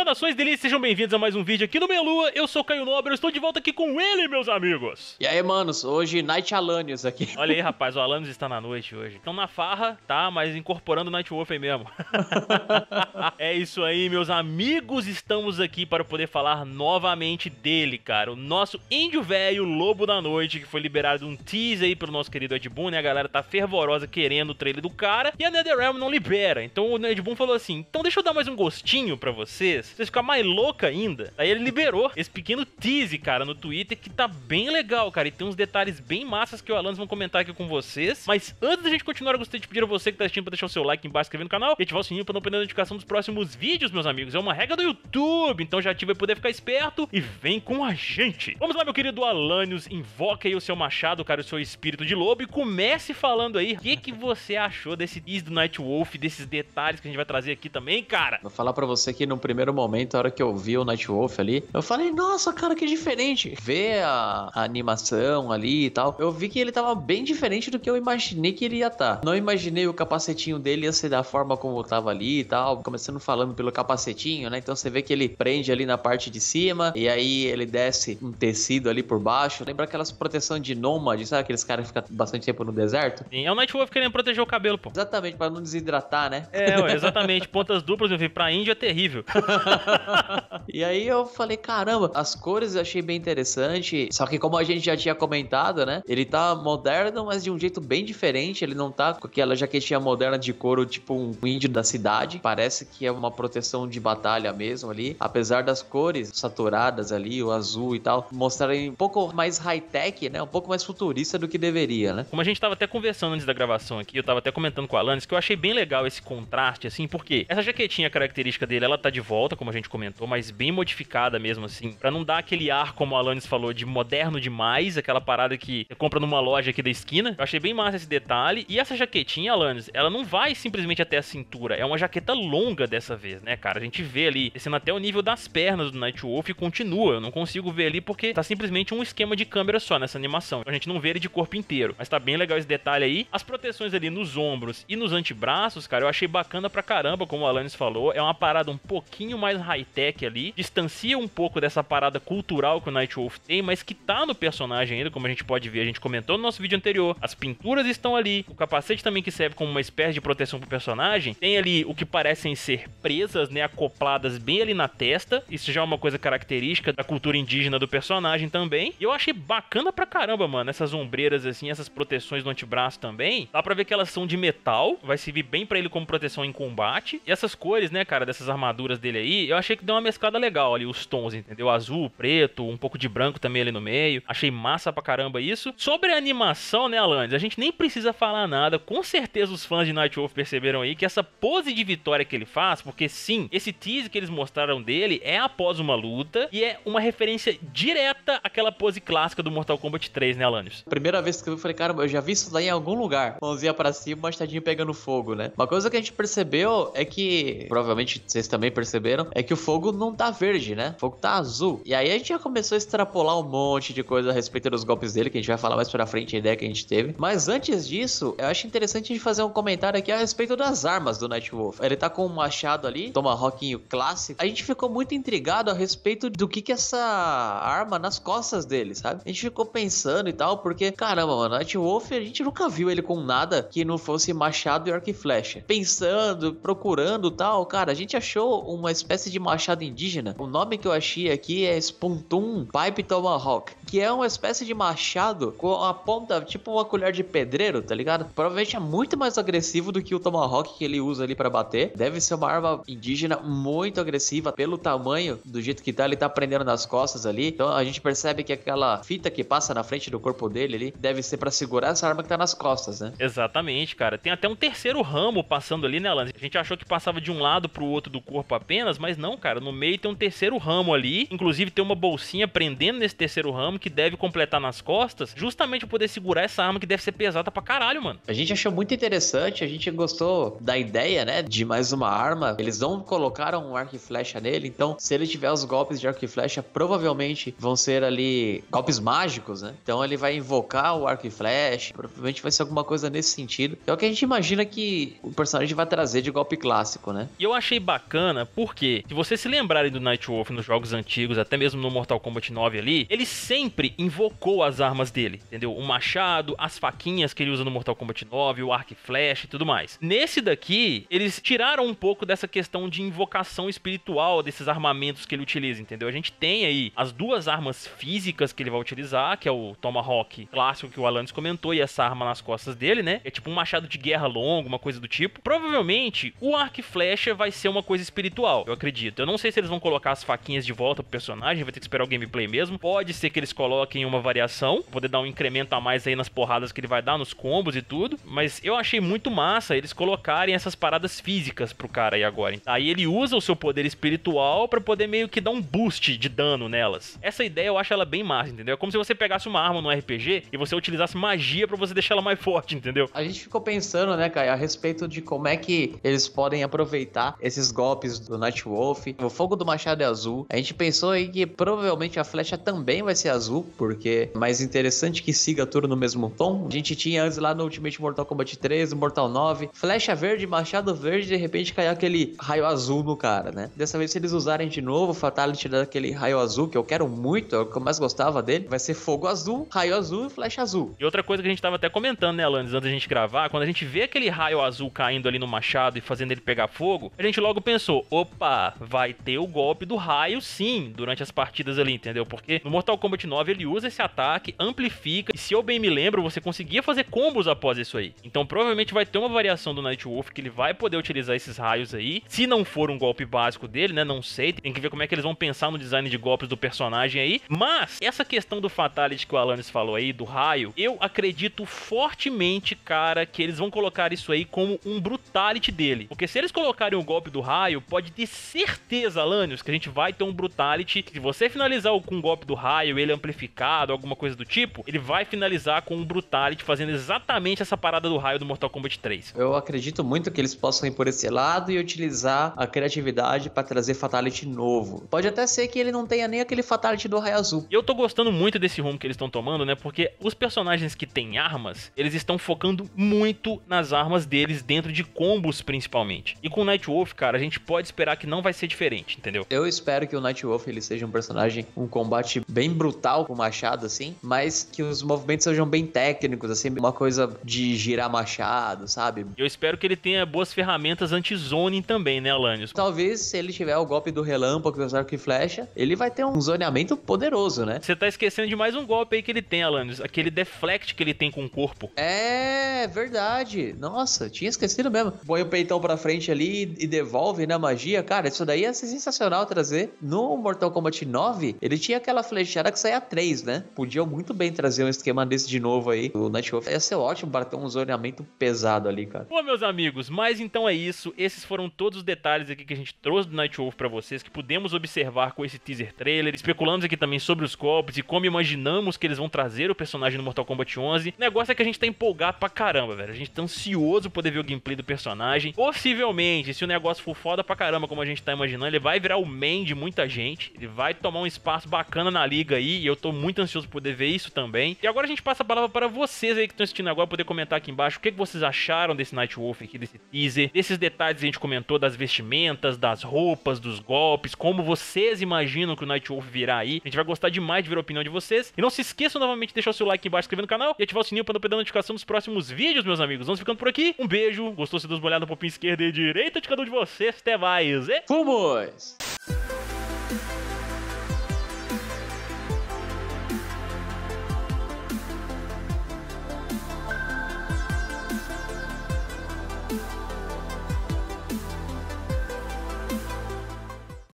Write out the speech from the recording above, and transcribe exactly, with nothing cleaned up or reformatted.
Saudações delícias, sejam bem-vindos a mais um vídeo aqui no Meia Lua. Eu sou o Caio Nobre, eu estou de volta aqui com ele, meus amigos. E aí, manos, hoje Night Alanios aqui. Olha aí, rapaz, o Alanios está na noite hoje. Então na farra, tá, mas incorporando o Nightwolf aí mesmo. É isso aí, meus amigos, estamos aqui para poder falar novamente dele, cara. O nosso índio velho, Lobo da Noite, que foi liberado um teaser aí pelo nosso querido Ed Boon, né? A galera tá fervorosa querendo o trailer do cara, e a NetherRealm não libera. Então o Ed Boon falou assim, então deixa eu dar mais um gostinho pra vocês, vocês ficarem mais louca ainda. Aí ele liberou esse pequeno teaser, cara, no Twitter, que tá bem legal, cara, e tem uns detalhes bem massas que o Alanios vão comentar aqui com vocês. Mas antes da gente continuar, eu gostaria de pedir a você que tá assistindo pra deixar o seu like aqui embaixo, inscrever no canal e ativar o sininho pra não perder a notificação dos próximos vídeos, meus amigos. É uma regra do YouTube, então já ativa e poder ficar esperto e vem com a gente. Vamos lá, meu querido Alanios, invoca aí o seu machado, cara, o seu espírito de lobo, e comece falando aí o que, que você achou desse teaser do Nightwolf, desses detalhes que a gente vai trazer aqui também, cara. Vou falar pra você que no primeiro momento, a hora que eu vi o Nightwolf ali, eu falei, nossa, cara, que diferente. Ver a, a animação ali e tal, eu vi que ele tava bem diferente do que eu imaginei que ele ia estar. Não imaginei o capacetinho dele ia ser da forma como tava ali e tal, começando falando pelo capacetinho, né? Então você vê que ele prende ali na parte de cima e aí ele desce um tecido ali por baixo. Lembra aquelas proteção de nômade, sabe? Aqueles caras que ficam bastante tempo no deserto? Sim, é o Nightwolf querendo proteger o cabelo, pô. Exatamente, pra não desidratar, né? É, ué, exatamente. Pontas duplas, meu filho, pra índio é terrível. E aí eu falei, caramba, as cores eu achei bem interessante, só que como a gente já tinha comentado, né, ele tá moderno, mas de um jeito bem diferente, ele não tá com aquela jaquetinha moderna de couro, tipo um índio da cidade, parece que é uma proteção de batalha mesmo ali, apesar das cores saturadas ali, o azul e tal, mostrarem um pouco mais high-tech, né, um pouco mais futurista do que deveria, né. Como a gente tava até conversando antes da gravação aqui, eu tava até comentando com o Alanios que eu achei bem legal esse contraste, assim, porque essa jaquetinha característica dele, ela tá de volta, como a gente comentou, mas bem modificada mesmo, assim, pra não dar aquele ar, como o Alanios falou, de moderno demais, aquela parada que você compra numa loja aqui da esquina. Eu achei bem massa esse detalhe. E essa jaquetinha, Alanios, ela não vai simplesmente até a cintura, é uma jaqueta longa dessa vez, né, cara? A gente vê ali, descendo até o nível das pernas do Nightwolf e continua. Eu não consigo ver ali porque tá simplesmente um esquema de câmera só nessa animação. A gente não vê ele de corpo inteiro, mas tá bem legal esse detalhe aí. As proteções ali nos ombros e nos antebraços, cara, eu achei bacana pra caramba, como o Alanios falou. É uma parada um pouquinho mais high-tech ali, distancia um pouco dessa parada cultural que o Nightwolf tem, mas que tá no personagem ainda, como a gente pode ver, a gente comentou no nosso vídeo anterior. As pinturas estão ali, o capacete também que serve como uma espécie de proteção pro personagem, tem ali o que parecem ser presas, né, acopladas bem ali na testa. Isso já é uma coisa característica da cultura indígena do personagem também. E eu achei bacana pra caramba, mano, essas ombreiras assim, essas proteções no antebraço também. Dá pra ver que elas são de metal, vai servir bem pra ele como proteção em combate. E essas cores, né, cara, dessas armaduras dele aí, eu achei que deu uma mesclada legal ali, os tons, entendeu? Azul, preto, um pouco de branco também ali no meio. Achei massa pra caramba isso. Sobre a animação, né, Alanios, a gente nem precisa falar nada. Com certeza os fãs de Nightwolf perceberam aí que essa pose de vitória que ele faz, porque sim, esse teaser que eles mostraram dele é após uma luta e é uma referência direta àquela pose clássica do Mortal Kombat três, né, Alanios? Primeira vez que eu vi, eu falei, caramba, eu já vi isso daí em algum lugar. Mãozinha pra cima, machadinho pegando fogo, né? Uma coisa que a gente percebeu é que, provavelmente vocês também perceberam, é que o fogo não tá verde, né? O fogo tá azul. E aí a gente já começou a extrapolar um monte de coisa a respeito dos golpes dele, que a gente vai falar mais pra frente, a ideia que a gente teve. Mas antes disso, eu acho interessante a gente fazer um comentário aqui a respeito das armas do Nightwolf. Ele tá com um machado ali, tomahawkinho clássico. A gente ficou muito intrigado a respeito do que que essa arma nas costas dele, sabe? A gente ficou pensando e tal, porque, caramba, mano, Nightwolf, a gente nunca viu ele com nada que não fosse machado e arco e flecha. Pensando, procurando e tal, cara, a gente achou uma espécie de machado indígena. O nome que eu achei aqui é Spontoon Pipe Tomahawk, que é uma espécie de machado com a ponta, tipo uma colher de pedreiro, tá ligado? Provavelmente é muito mais agressivo do que o Tomahawk que ele usa ali pra bater. Deve ser uma arma indígena muito agressiva, pelo tamanho, do jeito que tá, ele tá prendendo nas costas ali. Então a gente percebe que aquela fita que passa na frente do corpo dele ali, deve ser pra segurar essa arma que tá nas costas, né? Exatamente, cara. Tem até um terceiro ramo passando ali, né, Alanios? A gente achou que passava de um lado pro outro do corpo apenas, mas não, cara. No meio tem um terceiro ramo ali. Inclusive tem uma bolsinha prendendo nesse terceiro ramo. ramo que deve completar nas costas, justamente pra poder segurar essa arma que deve ser pesada pra caralho, mano. A gente achou muito interessante, a gente gostou da ideia, né, de mais uma arma. Eles não colocaram um arco e flecha nele, então se ele tiver os golpes de arco e flecha, provavelmente vão ser ali golpes mágicos, né? Então ele vai invocar o arco e flecha, provavelmente vai ser alguma coisa nesse sentido. É o que a gente imagina que o personagem vai trazer de golpe clássico, né? E eu achei bacana porque, se vocês se lembrarem do Nightwolf nos jogos antigos, até mesmo no Mortal Kombat nove ali, ele sempre invocou as armas dele, entendeu? O machado, as faquinhas que ele usa no Mortal Kombat nove, o arco e flecha e tudo mais. Nesse daqui, eles tiraram um pouco dessa questão de invocação espiritual desses armamentos que ele utiliza, entendeu? A gente tem aí as duas armas físicas que ele vai utilizar, que é o Tomahawk clássico que o Alanis comentou, e essa arma nas costas dele, né? É tipo um machado de guerra longo, uma coisa do tipo. Provavelmente, o arco e flecha vai ser uma coisa espiritual, eu acredito. Eu não sei se eles vão colocar as faquinhas de volta pro personagem, vai ter que esperar o gameplay mesmo. Pode ser que eles coloquem uma variação, poder dar um incremento a mais aí nas porradas que ele vai dar, nos combos e tudo. Mas eu achei muito massa eles colocarem essas paradas físicas pro cara aí agora. Aí ele usa o seu poder espiritual pra poder meio que dar um boost de dano nelas. Essa ideia eu acho ela bem massa, entendeu? É como se você pegasse uma arma no R P G e você utilizasse magia pra você deixar ela mais forte, entendeu? A gente ficou pensando, né, Caio, a respeito de como é que eles podem aproveitar esses golpes do Nightwolf. O fogo do machado é azul. A gente pensou aí que provavelmente a flecha também vai ser azul, porque é mais interessante que siga tudo no mesmo tom. A gente tinha antes lá no Ultimate Mortal Kombat três, Mortal nove, flecha verde, machado verde, de repente caiu aquele raio azul no cara, né? Dessa vez, se eles usarem de novo o Fatality daquele raio azul, que eu quero muito, é o que eu mais gostava dele, vai ser fogo azul, raio azul e flecha azul. E outra coisa que a gente tava até comentando, né, Alanis, antes da gente gravar, quando a gente vê aquele raio azul caindo ali no machado e fazendo ele pegar fogo, a gente logo pensou, opa, vai ter o golpe do raio sim, durante as partidas ali, entendeu? Porque no Mortal Kombat nove ele usa esse ataque, amplifica, e se eu bem me lembro, você conseguia fazer combos após isso aí. Então provavelmente vai ter uma variação do Nightwolf que ele vai poder utilizar esses raios aí, se não for um golpe básico dele, né, não sei, tem que ver como é que eles vão pensar no design de golpes do personagem aí, mas essa questão do Fatality que o Alanis falou aí, do raio, eu acredito fortemente, cara, que eles vão colocar isso aí como um Brutality dele, porque se eles colocarem o golpe do raio, pode ter certeza, Alanis, que a gente vai ter um Brutality, se você finalizar com o golpe do raio, ele amplificado, alguma coisa do tipo, ele vai finalizar com um Brutality fazendo exatamente essa parada do raio do Mortal Kombat três. Eu acredito muito que eles possam ir por esse lado e utilizar a criatividade pra trazer Fatality novo. Pode até ser que ele não tenha nem aquele Fatality do raio azul. E eu tô gostando muito desse rumo que eles estão tomando, né? Porque os personagens que têm armas, eles estão focando muito nas armas deles dentro de combos, principalmente. E com o Nightwolf, cara, a gente pode esperar que não vai ser diferente, entendeu? Eu espero que o Nightwolf ele seja um personagem, um combate bem brutal com o machado, assim, mas que os movimentos sejam bem técnicos, assim, uma coisa de girar machado, sabe? Eu espero que ele tenha boas ferramentas anti-zoning também, né, Alanis? Talvez, se ele tiver o golpe do relâmpago, do arco e flecha, ele vai ter um zoneamento poderoso, né? Você tá esquecendo de mais um golpe aí que ele tem, Alanis, aquele deflect que ele tem com o corpo. É, verdade. Nossa, tinha esquecido mesmo. Põe o peitão pra frente ali e devolve, né, magia. Cara, isso daí ia ser sensacional trazer. No Mortal Kombat nove, ele tinha aquela flechada que saía três, né? Podiam muito bem trazer um esquema desse de novo aí. O Nightwolf ia ser ótimo para ter um zoneamento pesado ali, cara. Bom, meus amigos, mas então é isso. Esses foram todos os detalhes aqui que a gente trouxe do Nightwolf pra vocês, que pudemos observar com esse teaser trailer. Especulamos aqui também sobre os golpes e como imaginamos que eles vão trazer o personagem no Mortal Kombat onze. O negócio é que a gente tá empolgado pra caramba, velho. A gente tá ansioso por poder ver o gameplay do personagem. Possivelmente, se o negócio for foda pra caramba, como a gente tá imaginando, ele vai virar o main de muita gente. Ele vai tomar um espaço bacana na liga aí, e eu tô muito ansioso por poder ver isso também. E agora a gente passa a palavra para vocês aí que estão assistindo agora, poder comentar aqui embaixo o que, que vocês acharam desse Nightwolf aqui, desse teaser, desses detalhes que a gente comentou, das vestimentas, das roupas, dos golpes, como vocês imaginam que o Nightwolf virá aí. A gente vai gostar demais de ver a opinião de vocês. E não se esqueçam novamente de deixar o seu like aqui embaixo, se inscrever no canal e ativar o sininho para não perder a notificação dos próximos vídeos, meus amigos. Vamos ficando por aqui. Um beijo. Gostou? Se dá uma olhada no popinho esquerda e direita de cada um de vocês. Até mais. E... Fomos!